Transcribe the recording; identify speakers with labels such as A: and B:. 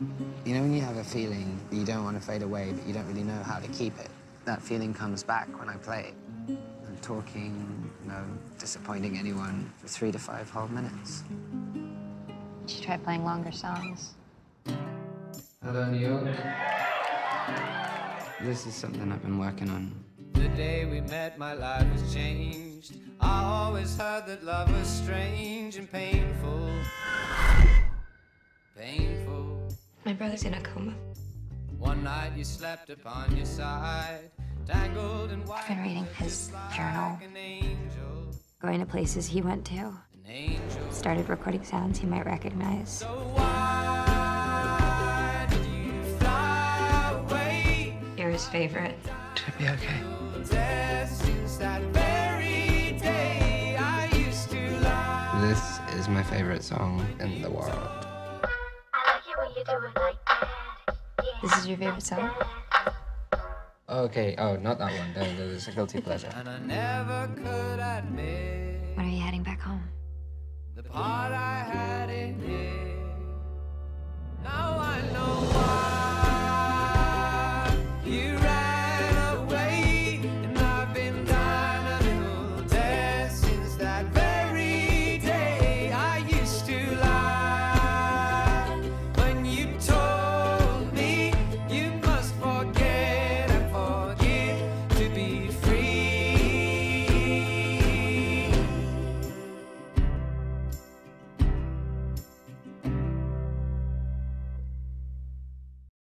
A: You know when you have a feeling that you don't want to fade away, but you don't really know how to keep it? That feeling comes back when I play. I'm talking, disappointing anyone for 3 to 5 whole minutes.
B: You should try playing longer songs.
A: Hello, New York. This is something I've been working on.
C: The day we met, my life was changed. I always heard that love was strange and painful. Painful.
D: My brother's in a coma.
C: One night you slept upon your side, tangled in white.
B: I've been reading his journal,
C: Like an angel,
B: going to places he went to,
C: an angel.
B: started recording sounds he might recognize.
C: So why did you fly away?
D: You're his favorite.
A: Should it be okay?
C: Since that very day I used to lie.
A: This is my favorite song in the world.
B: This is your favorite song?
A: Okay, oh, not that one. There's a guilty pleasure.
C: And I never could admit
B: When are you heading back home?
C: the part